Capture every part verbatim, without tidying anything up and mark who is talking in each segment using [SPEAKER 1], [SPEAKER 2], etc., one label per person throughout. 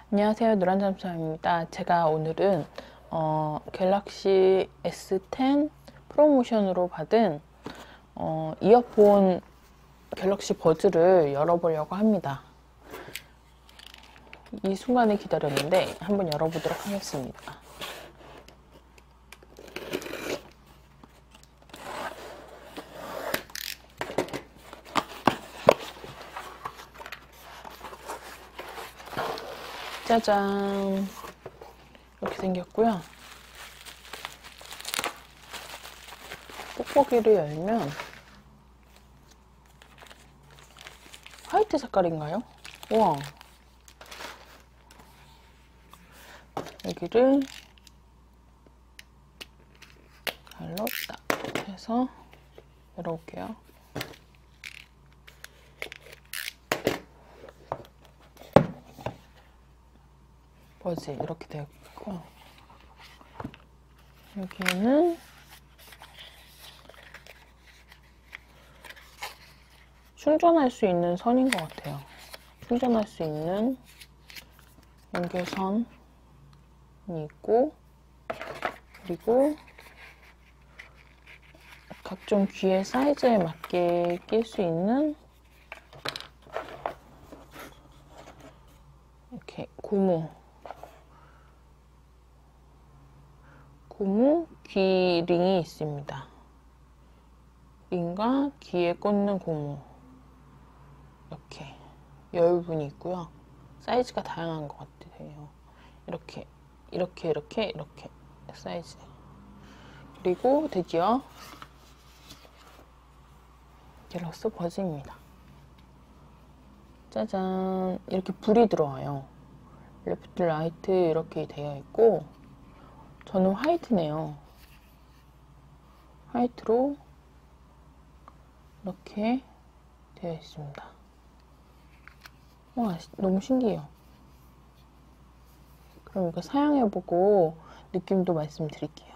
[SPEAKER 1] 안녕하세요. 노란잠수함입니다. 제가 오늘은 어, 갤럭시 에스 텐 프로모션으로 받은 어, 이어폰 갤럭시 버즈를 열어보려고 합니다. 이 순간을 기다렸는데 한번 열어보도록 하겠습니다. 짜잔, 이렇게 생겼고요. 뽁뽁이를 열면 화이트 색깔인가요? 우와, 여기를 칼로 딱 해서 열어볼게요. 버즈 이렇게 되어 있고, 여기는 충전할 수 있는 선인 것 같아요. 충전할 수 있는 연결선이 있고, 그리고 각종 귀의 사이즈에 맞게 낄 수 있는 이렇게 고무 고무 귀 링이 있습니다. 링과 귀에 꽂는 고무, 이렇게 여유분이 있고요. 사이즈가 다양한 것 같아요. 이렇게 이렇게 이렇게 이렇게 사이즈. 그리고 드디어 갤럭시 버즈입니다. 짜잔, 이렇게 불이 들어와요. 레프트 라이트 이렇게 되어 있고, 저는 화이트네요. 화이트로 이렇게 되어 있습니다. 와, 너무 신기해요. 그럼 이거 사용해보고 느낌도 말씀드릴게요.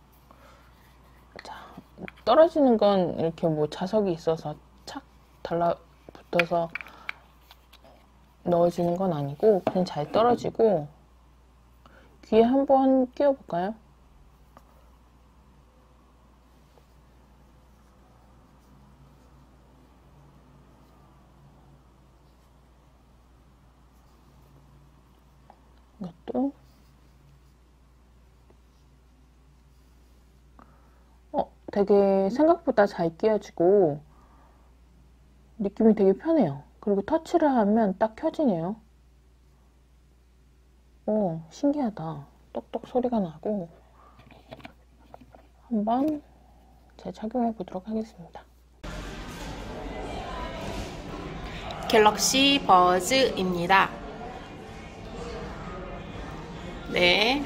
[SPEAKER 1] 자, 떨어지는 건 이렇게 뭐 자석이 있어서 착 달라붙어서 넣어지는 건 아니고 그냥 잘 떨어지고, 귀에 한번 끼워볼까요? 이것도 어, 되게 생각보다 잘 끼워지고 느낌이 되게 편해요. 그리고 터치를 하면 딱 켜지네요. 오, 신기하다. 똑똑 소리가 나고. 한번 재착용해 보도록 하겠습니다.
[SPEAKER 2] 갤럭시 버즈입니다. 네,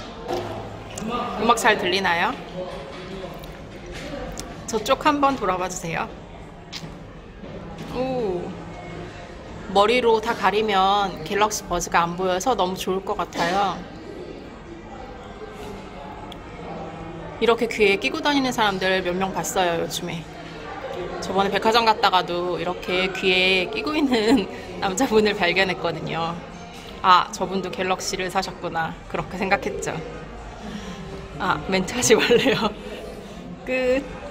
[SPEAKER 2] 음악 잘 들리나요? 저쪽 한번 돌아봐 주세요. 오, 머리로 다 가리면 갤럭시 버즈가 안 보여서 너무 좋을 것 같아요. 이렇게 귀에 끼고 다니는 사람들 몇 명 봤어요, 요즘에. 저번에 백화점 갔다가도 이렇게 귀에 끼고 있는 남자분을 발견했거든요. 아, 저분도 갤럭시를 사셨구나, 그렇게 생각했죠. 아, 멘트 하지 말래요. 끝.